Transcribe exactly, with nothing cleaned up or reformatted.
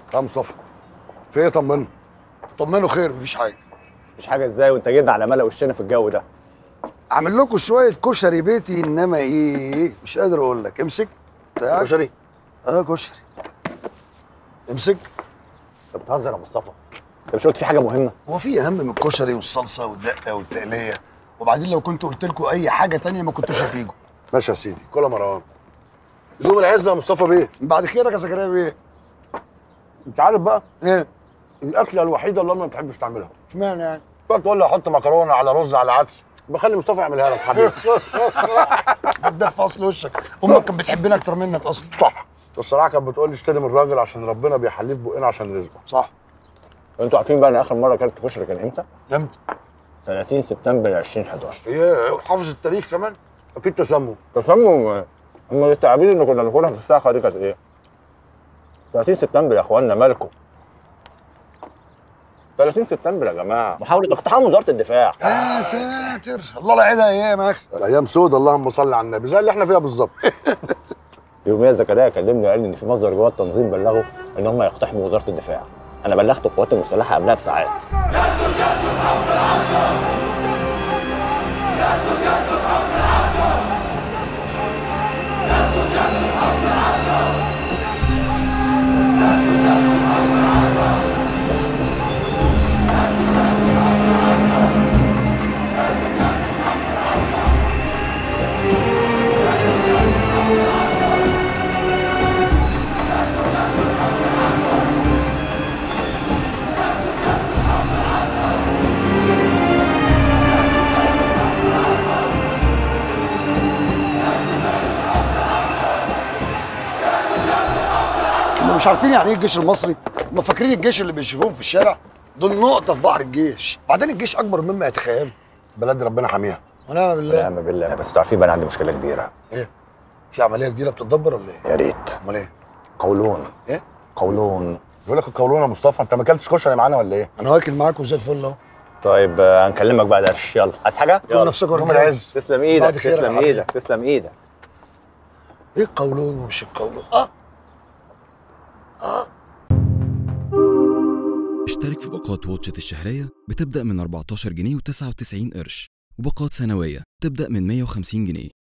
يا مصطفى في ايه؟ طمنه. طمنه خير، مفيش حاجه. مش حاجه ازاي وانت جينا على ملا وشنا في الجو ده؟ اعمل لكم شويه كشري بيتي، انما ايه مش قادر اقول لك. امسك بتاعك. كشري؟ اه كشري. امسك. انت بتهزر يا مصطفى؟ انت مش قلت في حاجه مهمه؟ هو في اهم من الكشري والصلصه والدقه والتقليه؟ وبعدين لو كنت قلت لكم اي حاجه تانية ما كنتوش هتيجوا. ماشي يا سيدي، كل مروان. يوم العزه يا مصطفى بيه. بعد كده يا زكريا بيه. انت عارف بقى ايه الاكله الوحيده اللي انا ما بتحبش تعملها؟ اشمعنى يعني؟ تقعد تقول لي احط مكرونه على رز على عدس، بخلي مصطفى يعملها لك حبيبي. ده في اصل وشك، امك كانت بتحبنا اكتر منك اصلا. صح. الصراحه كانت بتقول لي اشتري من الراجل عشان ربنا بيحليه في بقنا عشان رزقه. صح. انتوا عارفين بقى انا اخر مره اكلت كشري كان امتى؟ امتى؟ ثلاثين سبتمبر ألفين وحداشر. ايه حافظ التاريخ كمان؟ اكيد تسمم. تفهموا هم التعابين اللي كنا بناكلها في الساعه دي كانت ايه؟ ثلاثين سبتمبر يا اخوانا، مالكم؟ ثلاثين سبتمبر يا جماعه محاوله اقتحام وزاره الدفاع. يا ساتر، الله لا يعيدها ايام يا اخي. الايام سود، اللهم صل على النبي، زي اللي احنا فيها بالظبط. يوميا زكريا كلمني وقال لي ان في مصدر جوه التنظيم بلغوا ان هم يقتحموا وزاره الدفاع. انا بلغت القوات المسلحه قبلها بساعات. يسكت يسكت حب العسكر، يسكت يسكت حب العسكر، يسكت يسكت حب العسكر، يسكت يسكت حب العسكر. مش عارفين يعني ايه الجيش المصري؟ هم فاكرين الجيش اللي بيشوفوهم في الشارع دول نقطة في بحر الجيش، بعدين الجيش أكبر مما يتخيلوا. بلاد ربنا حاميها. ونعم بالله. ونعم بالله. بس انتوا عارفين بقى انا عندي مشكلة كبيرة. إيه؟ في عملية جديدة بتتدبر ولا إيه؟ يا ريت. أمال إيه؟ قولون. إيه؟ قولون. يقول لك القولون يا مصطفى، أنت ما أكلتش كشري معانا ولا إيه؟ أنا واكل معاكم زي الفل أهو. طيب آه، هنكلمك بعد قرش، يلا عايز حاجة؟ يلا نفسكم يوم العز. تسلم ايدك، تسلم ايدك، تسلم ايدك. إيه القولون ومش القولون؟ آه آه اشترك في باقات واتشت الشهرية بتبدأ من أربعتاشر جنيه وتسعة وتسعين قرش، وباقات سنوية تبدأ من مية وخمسين جنيه.